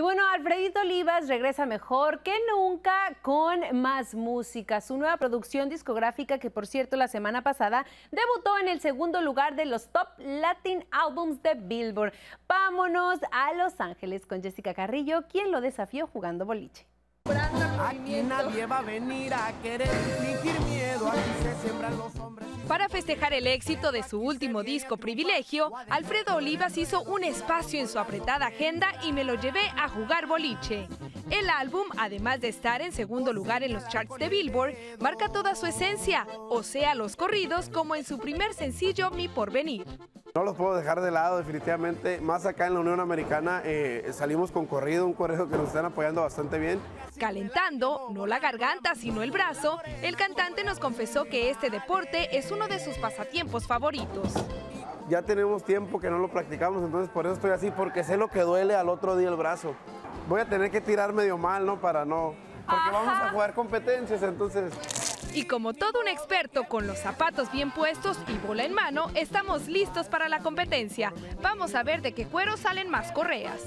Y bueno, Alfredito Olivas regresa mejor que nunca con más música. Su nueva producción discográfica, que por cierto la semana pasada debutó en el segundo lugar de los Top Latin Albums de Billboard. Vámonos a Los Ángeles con Jessica Carrillo, quien lo desafió jugando boliche. Aquí nadie va a venir a querer fingir miedo, aquí se siembran los hombres. Para festejar el éxito de su último disco, Privilegio, Alfredo Olivas hizo un espacio en su apretada agenda y me lo llevé a jugar boliche. El álbum, además de estar en segundo lugar en los charts de Billboard, marca toda su esencia, o sea, los corridos, como en su primer sencillo, Mi Porvenir. No los puedo dejar de lado, definitivamente. Más acá en la Unión Americana salimos con corrido, un corrido que nos están apoyando bastante bien. Calentando, no la garganta, sino el brazo, el cantante nos confesó que este deporte es uno de sus pasatiempos favoritos. Ya tenemos tiempo que no lo practicamos, entonces por eso estoy así, porque sé lo que duele al otro día el brazo. Voy a tener que tirar medio mal, ¿no? Porque vamos a jugar competencias, entonces... Y como todo un experto con los zapatos bien puestos y bola en mano, estamos listos para la competencia. Vamos a ver de qué cuero salen más correas.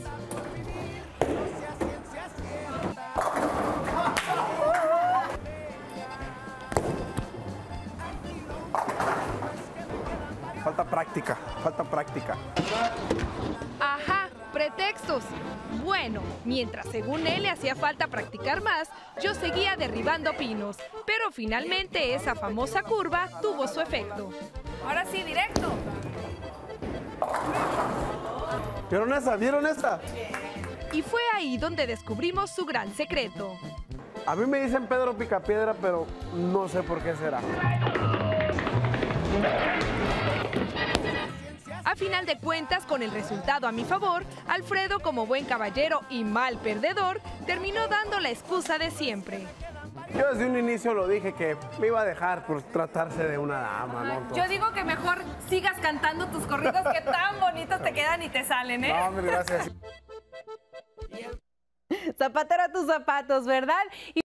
Falta práctica, falta práctica. Ajá, pretextos. Bueno, mientras según él le hacía falta practicar más, yo seguía derribando pinos. Pero finalmente esa famosa curva tuvo su efecto. Ahora sí, directo. ¿Vieron esa? ¿Vieron esta? Y fue ahí donde descubrimos su gran secreto. A mí me dicen Pedro Picapiedra, pero no sé por qué será. A final de cuentas, con el resultado a mi favor, Alfredo, como buen caballero y mal perdedor, terminó dando la excusa de siempre. Yo desde un inicio lo dije que me iba a dejar por tratarse de una dama, ¿no? Entonces... Yo digo que mejor sigas cantando tus corridos que tan bonitos te quedan y te salen, ¿eh? No, hombre, gracias. Zapatero a tus zapatos, ¿verdad?